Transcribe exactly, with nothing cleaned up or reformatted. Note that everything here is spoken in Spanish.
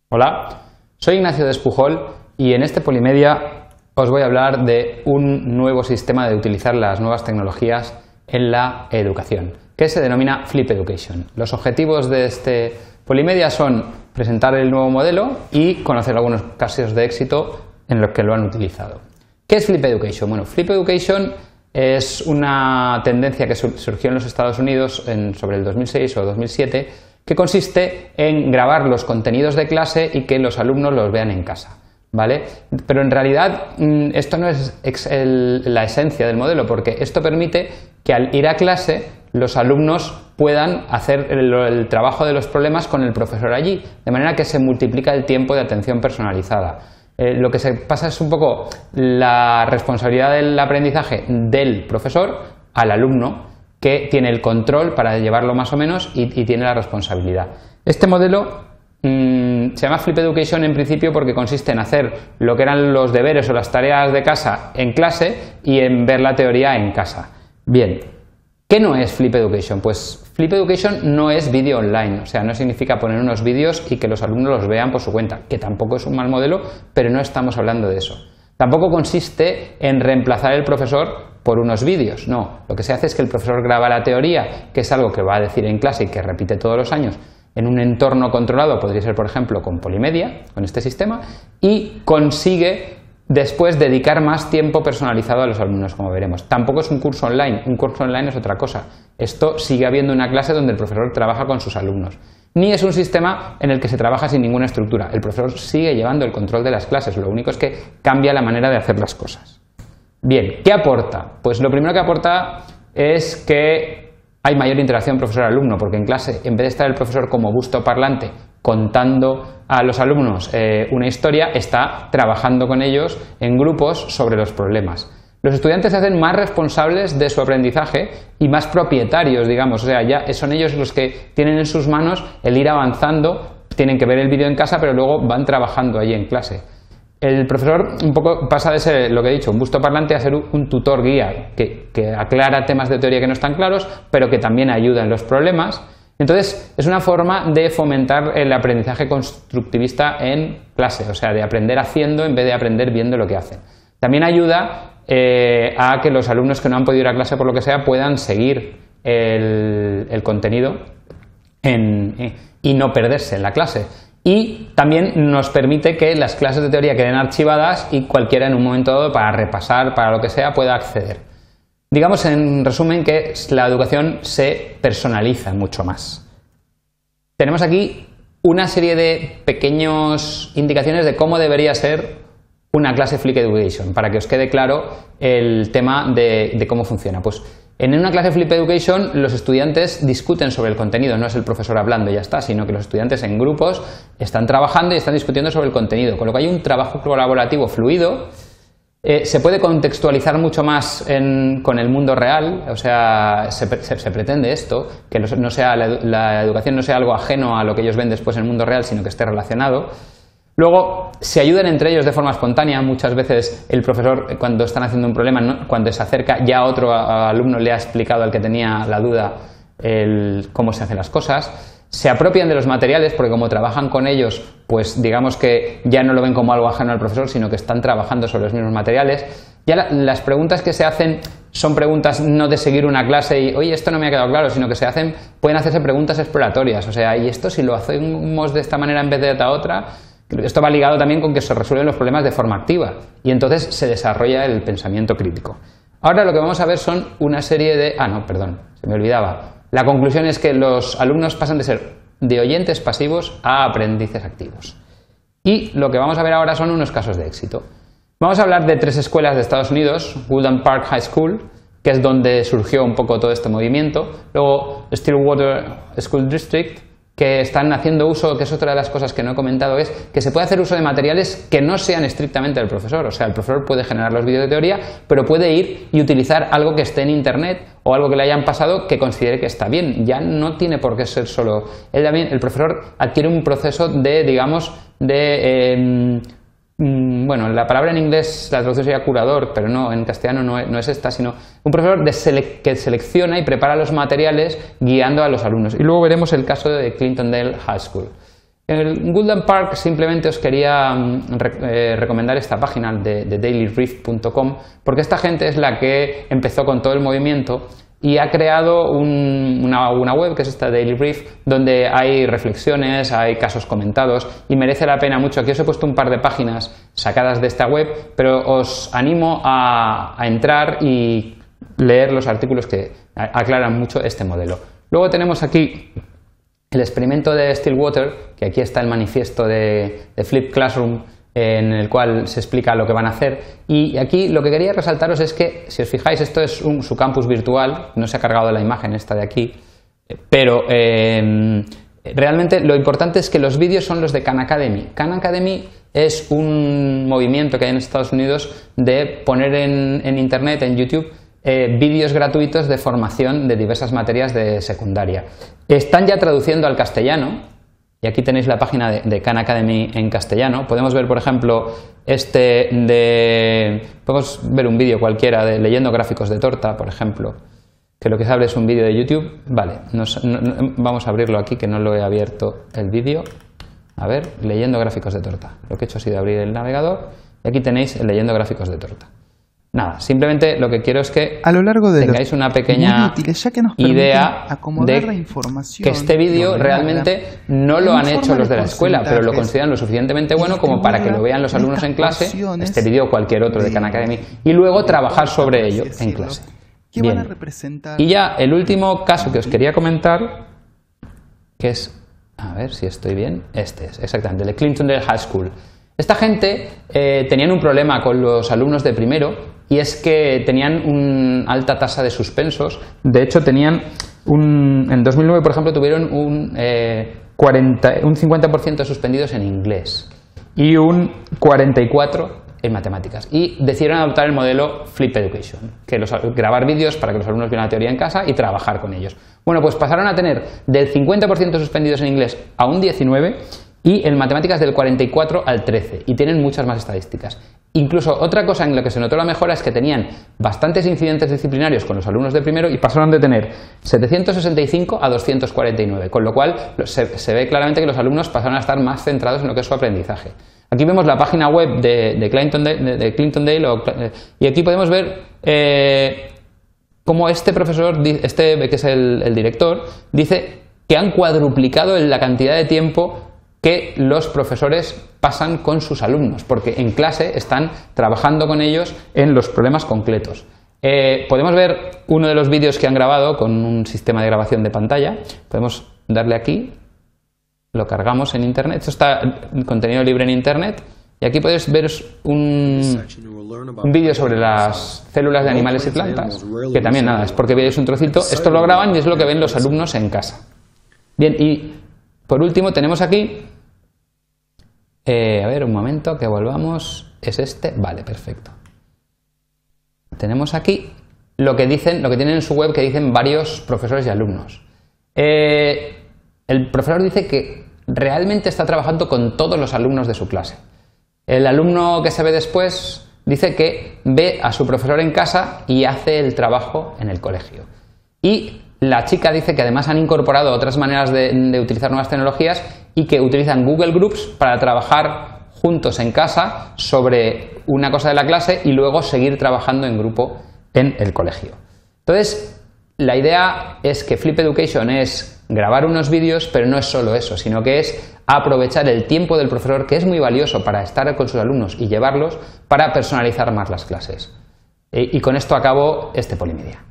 Hola, soy Ignacio Despujol y en este Polimedia os voy a hablar de un nuevo sistema de utilizar las nuevas tecnologías en la educación, que se denomina Flip Education. Los objetivos de este Polimedia son presentar el nuevo modelo y conocer algunos casos de éxito en los que lo han utilizado. ¿Qué es Flip Education? Bueno, Flip Education es una tendencia que surgió en los Estados Unidos en, sobre el dos mil seis o dos mil siete, que consiste en grabar los contenidos de clase y que los alumnos los vean en casa, ¿vale? Pero en realidad esto no es el, la esencia del modelo, porque esto permite que al ir a clase los alumnos puedan hacer el, el trabajo de los problemas con el profesor allí, de manera que se multiplica el tiempo de atención personalizada. Eh, lo que se pasa es un poco la responsabilidad del aprendizaje del profesor al alumno, que tiene el control para llevarlo más o menos y, y tiene la responsabilidad. Este modelo mmm, se llama Flip Education en principio porque consiste en hacer lo que eran los deberes o las tareas de casa en clase y en ver la teoría en casa. Bien, ¿qué no es Flip Education? Pues Flip Education no es vídeo online, o sea, no significa poner unos vídeos y que los alumnos los vean por su cuenta, que tampoco es un mal modelo, pero no estamos hablando de eso. Tampoco consiste en reemplazar el profesor por unos vídeos, no. Lo que se hace es que el profesor graba la teoría, que es algo que va a decir en clase y que repite todos los años, en un entorno controlado, podría ser por ejemplo con Polimedia, con este sistema, y consigue después dedicar más tiempo personalizado a los alumnos, como veremos. Tampoco es un curso online, un curso online es otra cosa. Esto sigue habiendo una clase donde el profesor trabaja con sus alumnos. Ni es un sistema en el que se trabaja sin ninguna estructura. El profesor sigue llevando el control de las clases, lo único es que cambia la manera de hacer las cosas. Bien, ¿qué aporta? Pues lo primero que aporta es que hay mayor interacción profesor-alumno, porque en clase, en vez de estar el profesor como busto parlante contando a los alumnos eh, una historia, está trabajando con ellos en grupos sobre los problemas. Los estudiantes se hacen más responsables de su aprendizaje y más propietarios, digamos, o sea, ya son ellos los que tienen en sus manos el ir avanzando, tienen que ver el vídeo en casa, pero luego van trabajando allí en clase. El profesor un poco pasa de ser, lo que he dicho, un busto parlante a ser un tutor guía, que, que aclara temas de teoría que no están claros, pero que también ayuda en los problemas. Entonces, es una forma de fomentar el aprendizaje constructivista en clase, o sea, de aprender haciendo en vez de aprender viendo lo que hacen. También ayuda eh, a que los alumnos que no han podido ir a clase por lo que sea puedan seguir el, el contenido en, eh, y no perderse en la clase. Y también nos permite que las clases de teoría queden archivadas y cualquiera en un momento dado para repasar, para lo que sea, pueda acceder. Digamos en resumen que la educación se personaliza mucho más. Tenemos aquí una serie de pequeñas indicaciones de cómo debería ser una clase Flip Education, para que os quede claro el tema de, de cómo funciona. Pues en una clase Flip Education los estudiantes discuten sobre el contenido, no es el profesor hablando y ya está, sino que los estudiantes en grupos están trabajando y están discutiendo sobre el contenido, con lo que hay un trabajo colaborativo fluido. Eh, se puede contextualizar mucho más en, con el mundo real, o sea, se, se, se pretende esto, que no, no sea la, la educación no sea algo ajeno a lo que ellos ven después en el mundo real, sino que esté relacionado. Luego, se ayudan entre ellos de forma espontánea. Muchas veces el profesor, cuando están haciendo un problema, ¿no? Cuando se acerca, ya otro alumno le ha explicado al que tenía la duda el, cómo se hacen las cosas. Se apropian de los materiales, porque como trabajan con ellos, pues digamos que ya no lo ven como algo ajeno al profesor, sino que están trabajando sobre los mismos materiales. Ya la, las preguntas que se hacen son preguntas no de seguir una clase y, oye, esto no me ha quedado claro, sino que se hacen, pueden hacerse preguntas exploratorias. O sea, y esto si lo hacemos de esta manera en vez de esta otra. Esto va ligado también con que se resuelven los problemas de forma activa y entonces se desarrolla el pensamiento crítico. Ahora lo que vamos a ver son una serie de... Ah, no, perdón, se me olvidaba. La conclusión es que los alumnos pasan de ser de oyentes pasivos a aprendices activos. Y lo que vamos a ver ahora son unos casos de éxito. Vamos a hablar de tres escuelas de Estados Unidos, Woodland Park High School, que es donde surgió un poco todo este movimiento, luego Stillwater School District, que están haciendo uso, que es otra de las cosas que no he comentado, es que se puede hacer uso de materiales que no sean estrictamente del profesor. O sea, el profesor puede generar los vídeos de teoría, pero puede ir y utilizar algo que esté en internet o algo que le hayan pasado que considere que está bien. Ya no tiene por qué ser solo... Él también, el profesor adquiere un proceso de, digamos, de... Eh, bueno, la palabra en inglés, la traducción sería curador, pero no, en castellano no es, no es esta, sino un profesor de sele que selecciona y prepara los materiales guiando a los alumnos. Y luego veremos el caso de Clintondale High School. En Woodland Park simplemente os quería eh, recomendar esta página de, de daily riff punto com, porque esta gente es la que empezó con todo el movimiento y ha creado un, una, una web que es esta Daily Riff, donde hay reflexiones, hay casos comentados y merece la pena mucho. Aquí os he puesto un par de páginas sacadas de esta web, pero os animo a, a entrar y leer los artículos que aclaran mucho este modelo. Luego tenemos aquí el experimento de Stillwater, que aquí está el manifiesto de, de Flip Classroom, en el cual se explica lo que van a hacer. Y aquí lo que quería resaltaros es que, si os fijáis, esto es un, su campus virtual, no se ha cargado la imagen esta de aquí, pero eh, realmente lo importante es que los vídeos son los de Khan Academy. Khan Academy es un movimiento que hay en Estados Unidos de poner en, en Internet, en YouTube, eh, vídeos gratuitos de formación de diversas materias de secundaria. Están ya traduciendo al castellano. Y aquí tenéis la página de, de Khan Academy en castellano. Podemos ver, por ejemplo, este de... Podemos ver un vídeo cualquiera de leyendo gráficos de torta, por ejemplo, que lo que se abre es un vídeo de YouTube. Vale, nos, no, no, vamos a abrirlo aquí, que no lo he abierto el vídeo. A ver, leyendo gráficos de torta. Lo que he hecho ha sido abrir el navegador y aquí tenéis el leyendo gráficos de torta. Nada, simplemente lo que quiero es que a lo largo de tengáis una pequeña útiles, ya que nos idea acomodar de la información que este vídeo realmente no lo han hecho los de la escuela, pero lo consideran lo suficientemente bueno como para que lo vean los alumnos en clase, este vídeo o cualquier otro de Khan Academy, y luego trabajar sobre ello en clase. Bien. Y ya el último caso que os quería comentar, que es, a ver si estoy bien, este es, exactamente, el de Clintondale High School. Esta gente eh, tenían un problema con los alumnos de primero, y es que tenían una alta tasa de suspensos. De hecho, tenían un, en dos mil nueve, por ejemplo, tuvieron un, eh, cuarenta, un cincuenta por ciento de suspendidos en inglés y un cuarenta y cuatro por ciento en matemáticas. Y decidieron adoptar el modelo Flip Education, que los, grabar vídeos para que los alumnos vieran la teoría en casa y trabajar con ellos. Bueno, pues pasaron a tener del cincuenta por ciento suspendidos en inglés a un diecinueve por ciento y en matemáticas del cuarenta y cuatro al trece, y tienen muchas más estadísticas. Incluso otra cosa en la que se notó la mejora es que tenían bastantes incidentes disciplinarios con los alumnos de primero y pasaron de tener setecientos sesenta y cinco a doscientos cuarenta y nueve, con lo cual se, se ve claramente que los alumnos pasaron a estar más centrados en lo que es su aprendizaje. Aquí vemos la página web de, de Clintondale, de, de Clintondale o, y aquí podemos ver eh, cómo este profesor, este que es el, el director, dice que han cuadruplicado la cantidad de tiempo que los profesores pasan con sus alumnos, porque en clase están trabajando con ellos en los problemas concretos. Eh, podemos ver uno de los vídeos que han grabado con un sistema de grabación de pantalla. Podemos darle aquí, lo cargamos en internet. Esto está en contenido libre en internet. Y aquí podéis ver un, un vídeo sobre las células de animales y plantas, que también nada, es porque veis un trocito. Esto lo graban y es lo que ven los alumnos en casa. Bien, y por último tenemos aquí... Eh, a ver, un momento, que volvamos. ¿Es este? Vale, perfecto. Tenemos aquí lo que dicen, lo que tienen en su web, que dicen varios profesores y alumnos. Eh, el profesor dice que realmente está trabajando con todos los alumnos de su clase. El alumno que se ve después dice que ve a su profesor en casa y hace el trabajo en el colegio. Y la chica dice que además han incorporado otras maneras de, de utilizar nuevas tecnologías y que utilizan Google Groups para trabajar juntos en casa sobre una cosa de la clase y luego seguir trabajando en grupo en el colegio. Entonces, la idea es que Flip Education es grabar unos vídeos, pero no es solo eso, sino que es aprovechar el tiempo del profesor, que es muy valioso para estar con sus alumnos y llevarlos, para personalizar más las clases. Y con esto acabo este Polimedia.